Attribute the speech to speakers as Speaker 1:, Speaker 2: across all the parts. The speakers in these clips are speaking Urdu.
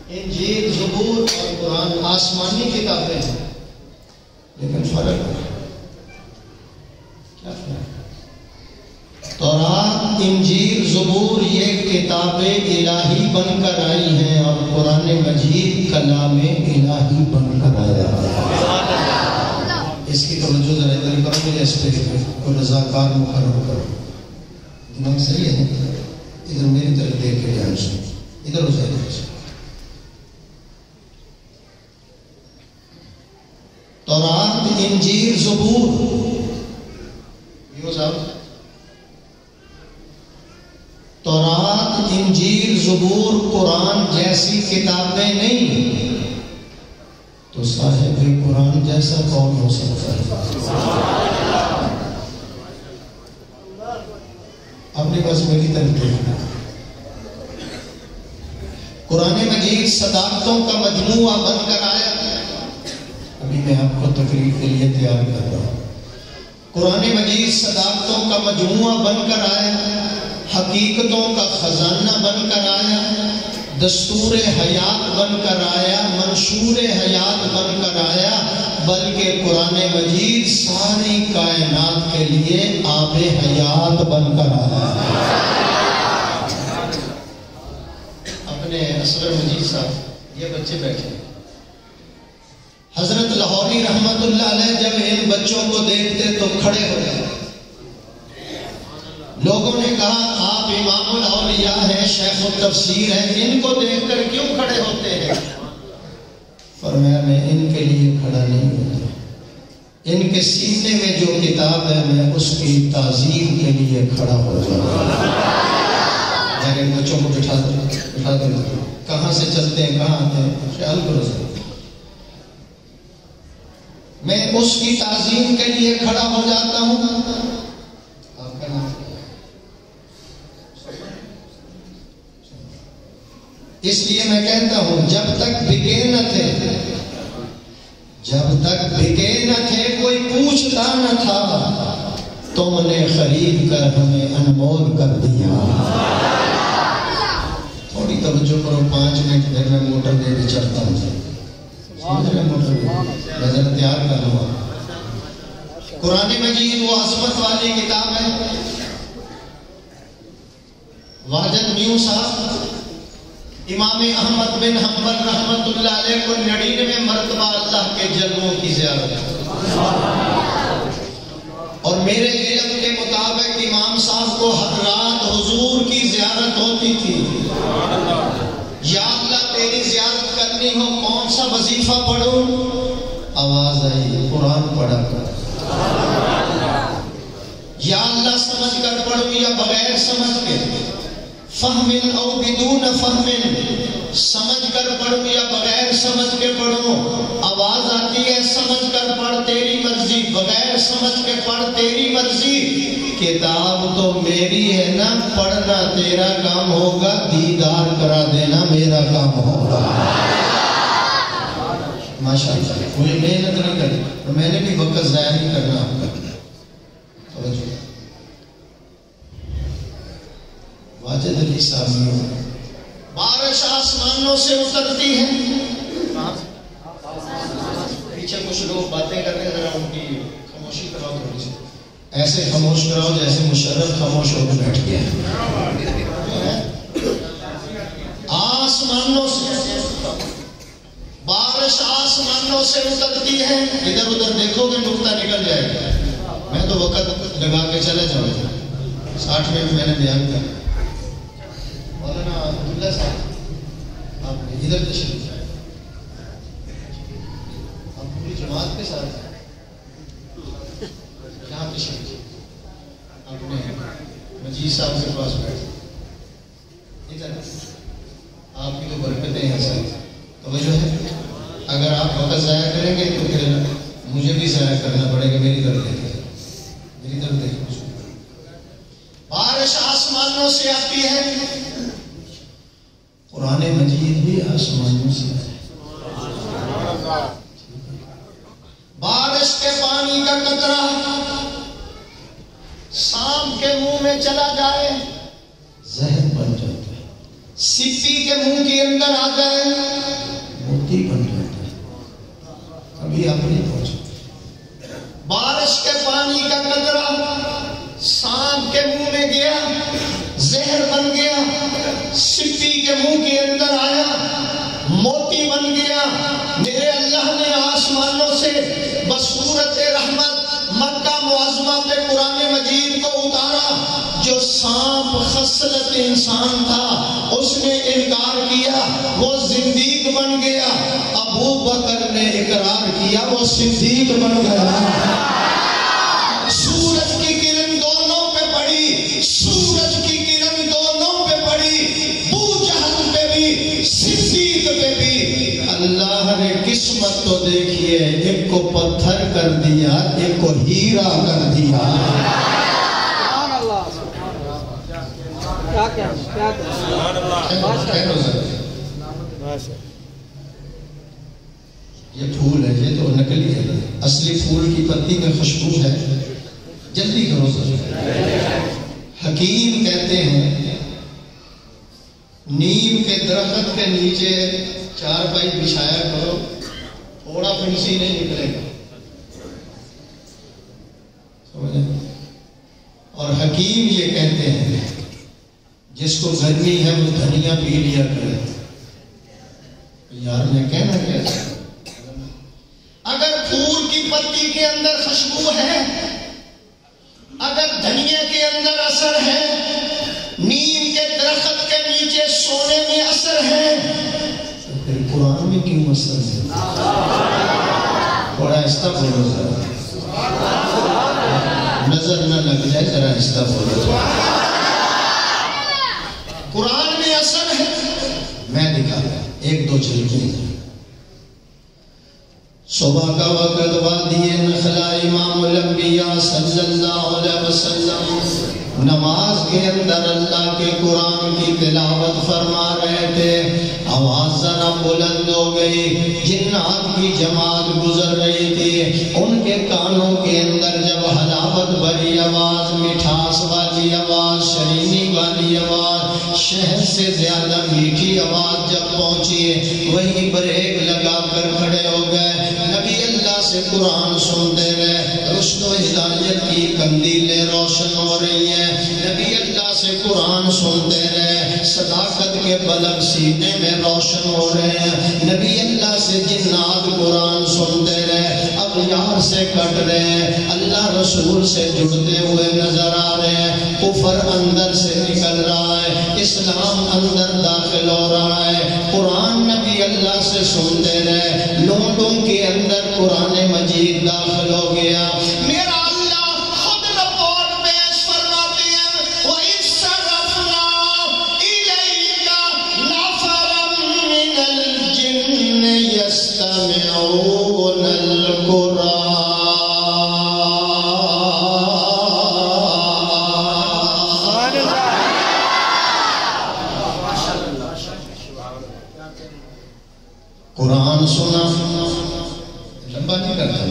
Speaker 1: انجیل، زبور اور قرآن آسمانی کتابیں ہیں، لیکن فرق ہے. کیا فرق؟ تورات، انجیل، زبور یہ کتابیں الہی بن کر آئی ہیں اور قرآن مجید کلام الہی بن کر آیا. اس کی توجہ ذرا ادھر کرو، مجھے اسٹیج پہ کوئی رضاکار مقرر کرو. دماغ صحیح ہے؟ ادھر میری طرف دیکھ کے دھیان سنو. ادھر ہو جائے. تورات، انجیل، زبور، یہ صاحب تورات، انجیل، زبور، قرآن جیسی کتابیں نہیں تو صاحب قرآن جیسا کون ہو سکتا ہے؟ اپنے پاس میری طرف دیکھنا. قرآن مجید صداقتوں کا مجموعہ بن کر آیا. ابھی میں آپ کو تقریر کے لیے تیار کر رہا ہوں. قرآن مجید صداقتوں کا مجموعہ بن کر آیا، حقیقتوں کا خزانہ بن کر آیا، دستور حیات بن کر آیا، منشور حیات بن کر آیا، بلکہ قرآن مجید ساری کائنات کے لیے آب حیات بن کر آیا. اپنے اسرار مجید صاحب یہ بچے بیٹھے، حضرت لاہوری رحمت اللہ علیہ جب ان بچوں کو دیکھتے تو کھڑے ہو گئے. لوگوں نے کہا آپ امام الاولیاء ہیں، شیخ التفسیر ہیں، ان کو دیکھ کر کیوں کھڑے ہوتے ہیں؟ فرمایا میں ان کے لیے کھڑا نہیں ہوتا، ان کے سینے میں جو کتاب ہے میں اس کی تعظیم کے لیے کھڑا ہو جاتا. میں ان بچوں کو بٹھا دوں کہاں سے چلتے ہیں کہاں آتے ہیں خیال کرو. میں اس کی تعظیم کے لیے کھڑا ہو جاتا ہوں. آپ کا نام اس لیے میں کہتا ہوں جب تک بکے نہ تھے، جب تک بکے نہ تھے کوئی پوچھتا نہ تھا، تم نے خرید کر ہمیں انمول کر دیا. تھوڑی توجہ کرو، 5 منٹ پھر میں موٹر دے کے چلتا ہوں. میں ذرا تیار کر لوں. قرآن مجید وہ عظمت والی کتاب ہے. واجد میوں صاحب امام احمد بن حنبل رحمت اللہ علیہ کو 99 مرتبہ اللہ کے جلووں کی زیارت، اور میرے علم کے مطابق امام صاحب کو ہر رات حضور کی زیارت ہوتی تھی. یا اللہ تیری زیارت کرنی ہو کون سا وظیفہ پڑھوں؟ آواز آئی قرآن پڑھا کر. یا اللہ سمجھ کر پڑھوں یا بغیر سمجھ کے؟ فہم او بدون فہم، سمجھ کر پڑھوں یا بغیر سمجھ کے پڑھوں؟ آواز آتی ہے سمجھ کر پڑھ تیری مرضی، بغیر سمجھ کے پڑھ تیری مرضی. کتاب تو میری ہے نا، پڑھنا تیرا کام ہوگا، دیدار کرا دینا میرا کام ہوگا. ماشاءاللہ کوئی محنت نہیں کرنی، تو میں نے بھی وقت ضائع نہیں کرنا آپ کا. واجد علی صاحب، بارش آسمانوں سے اترتی ہے. پیچھے کچھ لوگ باتیں کرتے ہیں، ذرا ان کی خاموشی کراؤ تھوڑی سی. ایسے خاموش کراؤ جیسے مشرف خاموش ہو کے بیٹھ گیا. آسمانوں سے بارش آسمانوں سے اترتی ہے. ادھر ادھر دیکھو گے نقطہ نکل جائے گا. میں تو وقت لگا کے چلے جاؤں گا. 60 میں بھی میں نے بیان کیا. مولانا عبداللہ صاحب آپ ادھر تشریف لائے، آپ پوری جماعت کے ساتھ یہاں تشریف آپ نے مجید صاحب کے پاس بیٹھے. ادھر آپ کی تو برکتیں ہیں ساتھ. توجہ ہے، اگر آپ وقت ضائع کریں گے تو پھر مجھے بھی ضائع کرنا پڑے گا. میری طرف دیکھیں، میری طرف دیکھیں. بارش آسمانوں سے آتی ہے، قرآن مجید بھی آسمانوں سے آتی ہے. بارش کے پانی کا قطرہ سانپ کے منہ میں چلا جائے زہر بن جاتا ہے، سپی کے منہ کے اندر آ جائے کے منہ کے اندر آیا موتی بن گیا. میرے اللہ نے آسمانوں سے بصورت رحمت مکہ معظمہ پہ قرآن مجید کو اتارا. جو سانپ خصلت انسان تھا اس نے انکار کیا، وہ زندیق بن گیا. ابو بکر نے اقرار کیا، وہ صدیق بن گیا. سورج کی کرن دونوں پہ پڑی، سورج کی کرن دونوں پہ پڑی، ابو جہل پہ بھی صدیق پہ بھی. اللہ نے قسمت تو دیکھیے، ایک کو پتھر کر دیا، ایک کو ہیرا کر دیا. یہ پھول ہے، یہ تو نکلی ہے، اصلی پھول کی پتی میں خوشبو ہے. جلدی کرو سر. حکیم کہتے ہیں نیم کے درخت کے نیچے چارپائی بچھایا کرو، تھوڑا پنسی نہیں نکلے گا. اور حکیم یہ کہتے ہیں جس کو گرمی ہے وہ دھنیا پی لیا کرے. یار میں کہنا کیا چاہتا ہوں، اگر پھول کی پتی کے اندر خوشبو ہے، اگر دھنیا کے اندر اثر ہے، نیم کے درخت کے نیچے سونے میں اثر ہے، تو پھر قرآن میں کیوں اثر ہے؟ بڑا آہستہ بولو ذرا، نظر نہ لگ جائے، ذرا آہستہ بولو. قرآن میں اثر ہے. میں دکھا ایک دو جھلکیں. صبح کا وقت وادی نخلا امام الانبیاء صلی اللہ علیہ وسلم نماز کے اندر اللہ کے قرآن کی تلاوت فرما رہے تھے. آواز ذرا بلند ہو گئی، جنات کی جماعت گزر رہی تھی. ان کے کانوں کے اندر جب حلاوت بھری آواز، مٹھاس والی آواز، شرینی والی آواز، شہد سے زیادہ میٹھی آواز جب پہنچی، وہی بریک لگا کر کھڑے ہو گئے. نبی اللہ سے قرآن سنتے رہے، رشد و ہدایت کی قندیلیں روشن ہو رہی ہیں. نبی اللہ سے قرآن سنتے رہے، صداقت کے بلب سینے میں روشن ہو رہے ہیں. نبی اللہ سے جنات قرآن سنتے رہے، اغیار سے کٹ رہے ہیں، اللہ رسول سے جڑتے ہوئے نظر آ رہے ہیں. کفر اندر سے نکل رہا ہے، اسلام اندر داخل ہو رہا ہے. قرآن نبی اللہ سے سنتے رہے، لونڈوں کے اندر قرآن مجید داخل ہو گیا. میرا اللہ خود رپورٹ پیش فرماتے ہیں، وَإِذْ صَرَفْنَا إِلَيْكَ نَفَرًا مِّنَ الْجِنِّ يَسْتَمِعُونَ الْقُرْآنَ. قرآن سنا، لمبا نہیں کرتا.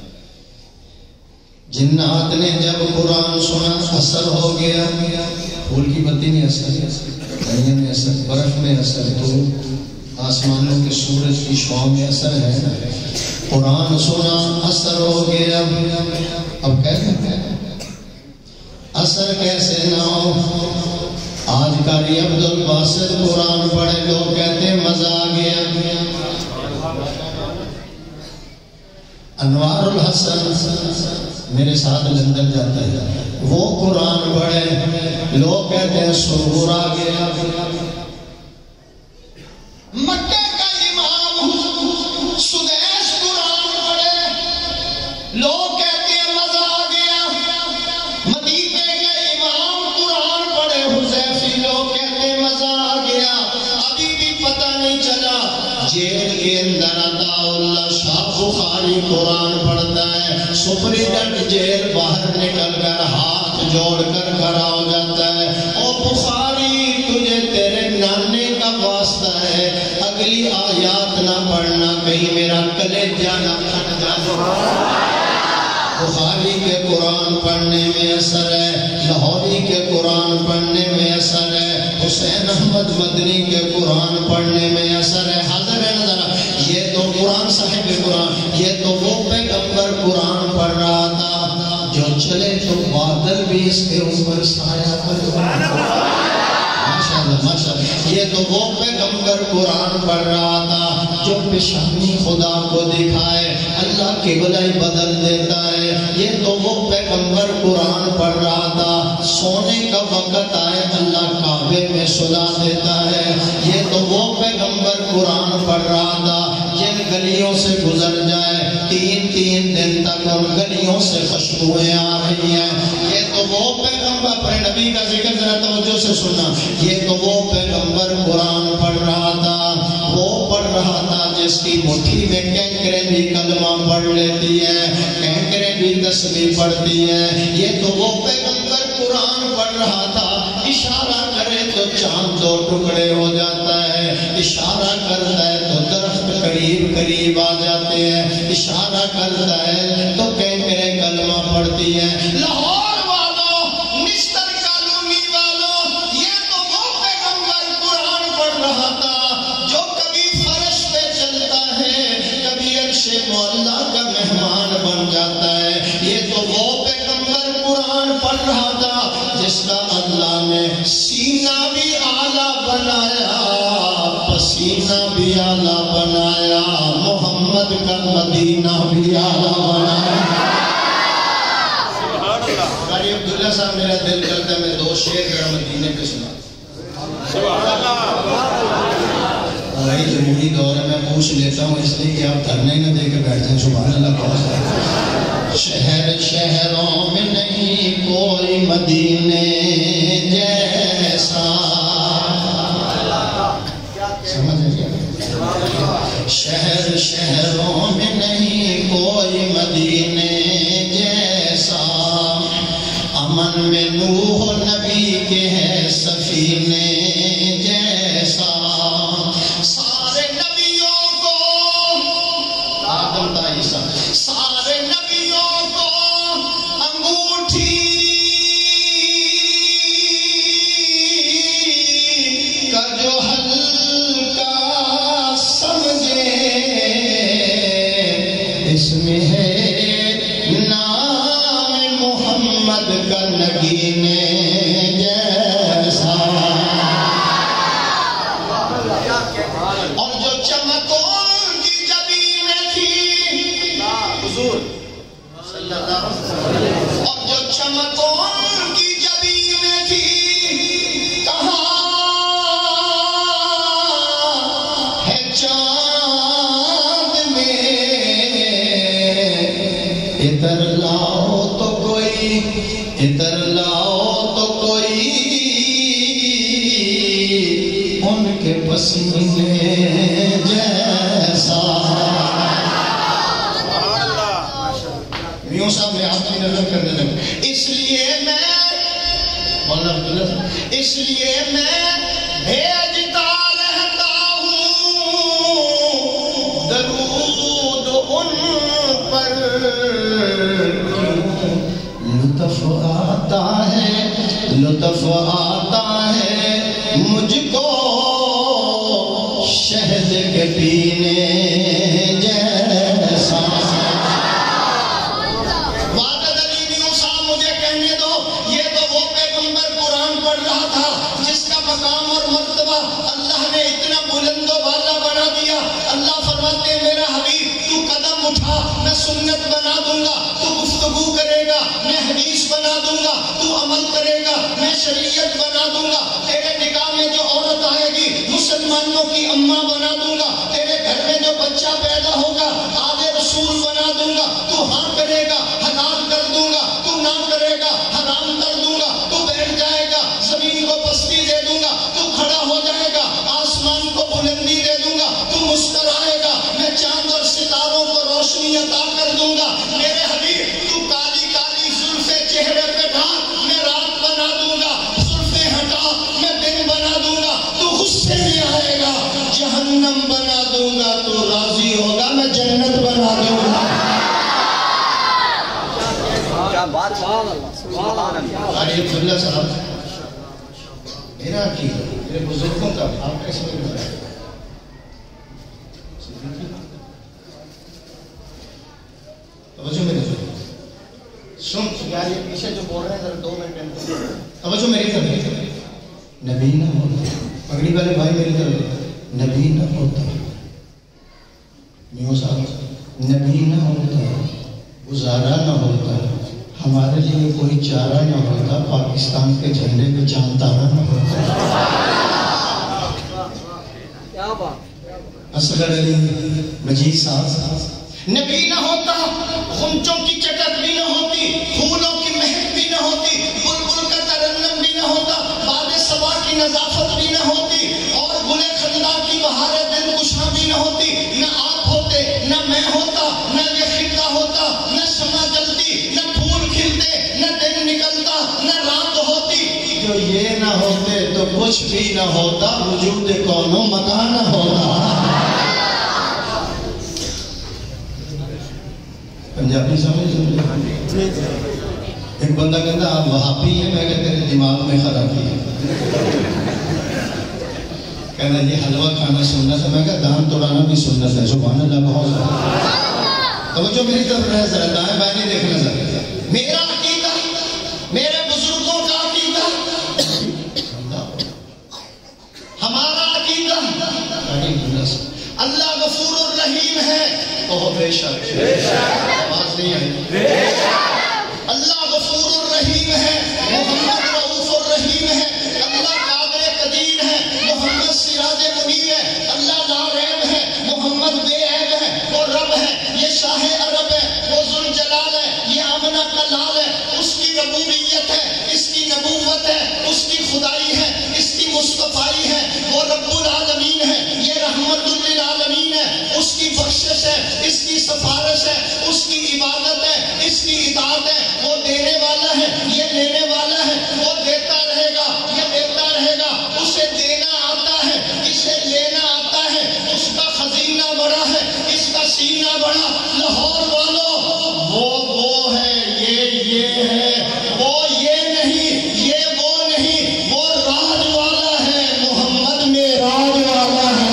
Speaker 1: جنات نے جب قرآن سنا اثر ہو گیا. پھول کی پتی میں اثر، دنیا میں اثر، برف میں اثر، تو آسمانوں کے سورج کی شعاع میں اثر ہے. قرآن سنا اثر ہو گیا. اب کہتے ہیں اثر کیسے نہ ہو. آج قاری عبد الباسط قرآن پڑھے، لوگ کہتے ہیں مزہ آ گیا. انوار الحسن میرے ساتھ لندن جاتا ہے، وہ قرآن پڑھے، لوگ کہتے ہیں سرور آ گیا. مکہ کا امام سدیس قرآن پڑھے، لوگ کہتے ہیں مزہ آ گیا. مدینے کے امام قرآن پڑھے حذیفی، لوگ کہتے ہیں مزہ آ گیا. ابھی بھی پتہ نہیں چلا. جیل کے اندر عطا اللہ شاہ بخاری قرآن پڑھتا ہے، سپرنٹنڈنٹ جیل باہر نکل کر ہاتھ جوڑ کر کھڑا ہو جاتا ہے. او بخاری، تجھے تیرے نانے کا واسطہ ہے، اگلی آیات نہ پڑھنا، کہیں میرا کلیجہ نہ پھٹ جائے. بخاری کے قرآن پڑھنے میں اثر ہے، لاہوری کے قرآن پڑھنے میں اثر ہے، حسین احمد مدنی کے قرآن پڑھنے میں اثر ہے. حاضر ہے نظر، یہ تو قرآن صاحب قرآن، یہ تو وہ پیغمبر قرآن پڑھ رہا تھا جو چلے تو بادل بھی اس کے اوپر سایہ کر. ماشاءاللہ ماشاءاللہ. یہ تو وہ پیغمبر قرآن پڑھ رہا تھا جو پیشانی خدا کو دکھائے اللہ قبلہ بدل دیتا ہے. یہ تو وہ پیغمبر قرآن پڑھ رہا تھا سونے کا وقت آئے اللہ کعبے میں سلا دیتا ہے. یہ تو وہ پیغمبر قرآن پڑھ رہا تھا جن گلیوں سے گزر جائے 3 دن تک ان گلیوں سے خوشبوئیں آ رہی ہیں. یہ تو وہ پیغمبر, اپنے نبی کا ذکر ذرا توجہ سے سننا, یہ تو وہ پیغمبر قرآن پڑھ رہا تھا, وہ پڑھ رہا تھا جس کی مٹھی میں کینکریں بھی کلمہ پڑھ لیتی ہے, کینکریں بھی تسبیح پڑھتی ہے. یہ تو وہ پیغمبر قرآن پڑھ رہا تھا اشارہ کرے تو چاند 2 ٹکڑے ہو جاتا ہے, اشارہ کرتا ہے تو درخت قریب آ جاتے ہیں, اشارہ کرتا ہے تو کینکریں کلمہ پڑھتی ہیں. لاہور والوں, مسٹر کالونی والوں, یہ تو وہ پیغمبر قرآن پڑھ رہا تھا جو کبھی فرش پہ چلتا ہے کبھی عرش معلیٰ کا مہمان بن جاتا ہے. یہ تو وہ پیغمبر قرآن پڑھ رہا تھا جس کا اللہ نے سینہ بھی اعلیٰ بنایا, پسینہ بھی اعلیٰ بنایا, محمد کا مدینہ بھی اعلیٰ بنایا. قاری عبداللہ صاحب میرا دل کرتا ہے میں 2 شعر ذرا مدینے پہ سنا. بھائی جمہوری دور ہے میں پوچھ لیتا ہوں اس لیے کہ آپ دھرنے نہ دے کے بیٹھتے ہیں. سبحان اللہ. بہت شہر شہروں میں نہیں کوئی مدینے جیسا, شہر شہروں میں نہیں کوئی مدینے جیسا, امن میں نوح نبی کے ہے سفینے جیسا. سارے نبیوں کو آدم تا عیسیٰ, سارے نبیوں کو انگوٹھی کا جو ہلکا سمجھے اس میں ہے نام محمد کا نگینے جیسا. اور جو چمکوں کی جبینیں تھی حضور صلی اللہ علیہ وسلم, اور جو چمکوں کی جبینیں تھی کہاں ہے چاند میں, ادھر لاؤ تو کوئی, ادھر لاؤ تو کوئی ان کے پسینے جیسا. میوں صاحب میں آپ کی نظر کرنے لگا, اس لیے میں مولانا عبداللہ صاحب, اس لیے میں بھیجتا رہتا ہوں درود ان پر, لطف آتا ہے, لطف آتا ہے مجھ کو شہد کے پینے جیسا. وادد علی میوں صاحب مجھے کہنے دو, یہ تو وہ پیغمبر قرآن پڑھ رہا تھا جس کا مقام اور مرتبہ اللہ نے اتنا بلند و بالا بنا دیا. اللہ فرماتے ہیں میرا حبیب تو قدم اٹھا میں سنت بنا دوں گا, تو گفتگو کرے گا میں حدیث بنا دوں گا, تو عمل کرے گا میں شریعت بنا دوں گا, تیرے نکاح میں جو عورت آئے گی مسلمانوں کی اماں بنا دوں گا, تیرے گھر میں جو بچہ پیدا ہوگا آدھے رسول بنا دوں گا. تو ہاں کرے گا حلال کر دوں گا, تو نہ کرے گا حرام کر دوں گا. تو بیٹھ جائے گا زمین کو پستی دے دوں گا, تو کھڑا ہو جائے گا آسمان کو بلندی دے دوں گا. تو مسکرائے گا میں چاند اور ستاروں کو روشنی عطا کر دوں گا. میرے حبیب تو کالی کالی زلفیں چہرے پہ ڈال میں رات بنا دوں گا, زلفیں ہٹا میں دن بنا دوں گا. تو غصے میں آئے گا جہنم بنا دوں گا, تو راضی ہوگا میں جنت بنا دوں گا.
Speaker 2: کیا بات, سبحان اللہ.
Speaker 1: قاری عبداللہ صاحب میرا عقیدہ میرے بزرگوں کا آپ کا اس میں بتایا توجہ میری سن یار, یہ پیچھے جو بول رہے ہیں ذرا 2 منٹ توجہ میری طرف. نبی نہ ہو پگڑی والے بھائی میری طرف، نبی نہ ہوتا، نیو صاحب، نبی نہ ہوتا، گزارا نہ ہوتا، ہمارے لیے کوئی چارہ نہ ہوتا، پاکستان کے جھنڈے میں چاند تارا نہ ہوتا، اصغر علی مجید صاحب، نبی نہ ہوتا، غنچوں کی چٹک بھی نہ ہوتی، پھولوں کی مہک بھی نہ ہوتی، بلبل کا ترنم بھی نہ ہوتا، باد صبا کی نظافت بھی نہ ہوتی، اور گل خندا کی بہار دلکشاں بھی نہ ہوتی، نہ آپ ہوتے، نہ میں ہوتا، نہ یہ خطہ ہوتا، نہ شمع جلتی، نہ پھول کھلتے، نہ دن نکلتا، نہ رات ہوتی۔ جو یہ نہ ہوتے تو کچھ بھی نہ ہوتا، وجود کون و مکان نہ ہوتا۔ پنجابی سمجھ ایک بندہ کہتا آپ وہابی ہیں، میں کہتا تیرے دماغ میں خرابی ہے، کہنا یہ حلوہ کھانا سنت ہے، میں کہا دان توڑانا بھی سنت ہے، سبحان اللہ بہت سارا۔ توجہ میری طرف رہے ذرا، دائیں بائیں نہیں دیکھنا ذرا۔ میرا عقیدہ، میرے بزرگوں کا عقیدہ، ہمارا عقیدہ، اللہ غفور الرحیم ہے، تو بے شک آواز نہیں آئی، اللہ غفور الرحیم ہے، محمد رؤوف الرحیم ہے، اللہ قادر قدیر ہے، محمد سراج منیر ہے، اللہ لا ریب ہے، محمد بے عیب ہے، وہ رب ہے، یہ شاہ عرب ہے، وہ ذوالجلال ہے، یہ آمنہ کا لال ہے، اس کی ربوبیت ہے، اس کی نبوت ہے، اس کی خدائی ہے، اس کی مصطفائی ہے، وہ رب العالمین ہے، یہ رحمت للعالمین ہے، اس کی بخشش ہے، اس کی سفارش ہے، اس کی عبادت ہے، اس کی اطاعت ہے، وہ دینے والا ہے، یہ لینے والا ہے، وہ دیتا رہے گا، یہ دیتا رہے گا، اسے دینا آتا ہے، اسے لینا آتا ہے، اس کا خزینہ بڑا ہے، اس کا سینہ بڑا۔ لاہور والوں، وہ ہے، یہ ہے، وہ یہ نہیں، یہ وہ نہیں، وہ راج والا ہے، محمد میں راج والا ہے۔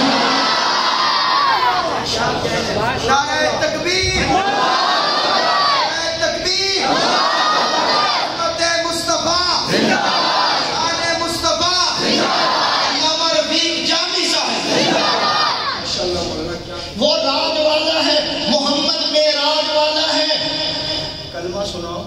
Speaker 2: نعرہ تکبیر، نعرہ تکبیر، امت مصطفیٰ، آل مصطفیٰ، علامہ رفیق جامی صاحب،
Speaker 1: وہ راج والا ہے، محمد میں راج والا ہے۔ کلمہ سناؤ،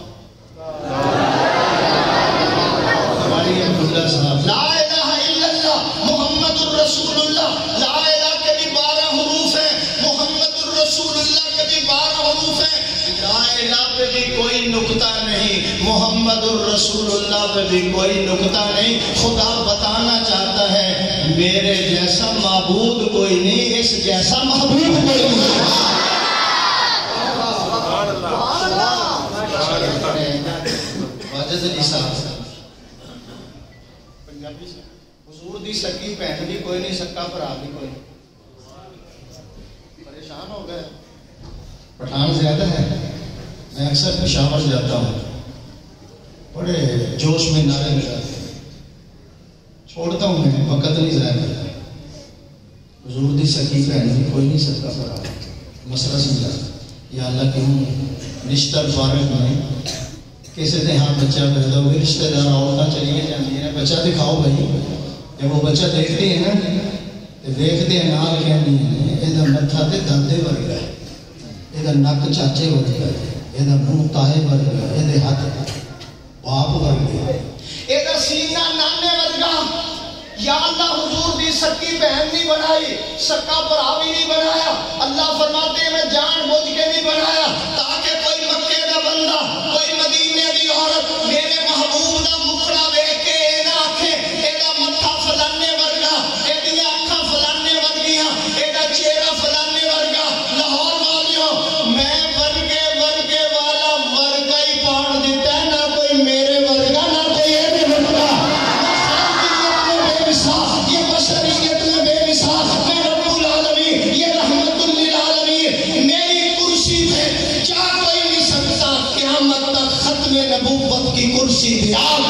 Speaker 1: ہماری عبداللہ صاحب، لا الہ الا اللہ محمد الرسول اللہ، لا الہ کے بھی 12 حروف ہیں، محمد الرسول اللہ کے بھی 12 حروف ہیں، لا الہ پہ بھی کوئی نکتہ نہیں، محمد الرسول اللہ پہ بھی کوئی نکتہ نہیں۔ خدا بتانا چاہتا ہے میرے جیسا معبود کوئی نہیں، اس جیسا محبوب کوئی نہیں۔ واجد علی صاحب پنجابی سے، حضور دی سکی بہن بھی کوئی نہیں، سکا بھرا بھی کوئی نہیں، پریشان ہو گئے، پٹھان زیادہ ہے۔ میں اکثر پشاور جاتا ہوں، بڑے جوش میں نعرے لگاتے ہیں، چھوڑتا ہوں میں، وقت نہیں ضائع کرتا۔ حضور دی سکی بہن بھی کوئی نہیں، سکا بھرا، مسئلہ سمجھا، یا اللہ کیوں رشتہ فارغ نہیں، کسی دے ہاں بچہ پیدا ہوئے، رشتہ دار عورتیں چلی جاتی ہیں، بچہ دکھاؤ بھائی، جب وہ بچہ دیکھتے ہیں نا، دیکھتے ہیں نال کہنی ہے، یہ متھا تے دادے ورگا ہے، یہ نک چاچے ورگا ہے، یہ منہ تاہے ورگا ہے، یہ ہاتھ باپ ورگا ہے، یہ سینہ نانے ورگا۔ یا اللہ حضور دی سکی بہن نہیں بنائی، سکا بھرا بھی نہیں بنایا، اللہ فرماتے ہیں میں جان بوجھ کے نہیں بنایا تاکہ کوئی مکے کا بندہ، کوئی مدینے دی عورت میرے محبوب دا مکھڑا ویکھ کے نہ آکھے ایدا متھا فلانے ورگا، ایدیاں اکھاں فلانے ورگیاں، ایدا چہرہ فلانے ورگا۔ لاہور والیوں، میں ورگے والا ورگا ہی پاڑ دیتا ہے، نہ کوئی میرے ورگا، نہ کوئی ایدے ورگا۔ یہ بشریت میں بے مثال، میں رب العالمین، یہ رحمت للعالمین، میری کرسی پہ کیا کوئی نہیں سکتا، قیامت تک ختم نبوت کی کرسی بھی آپ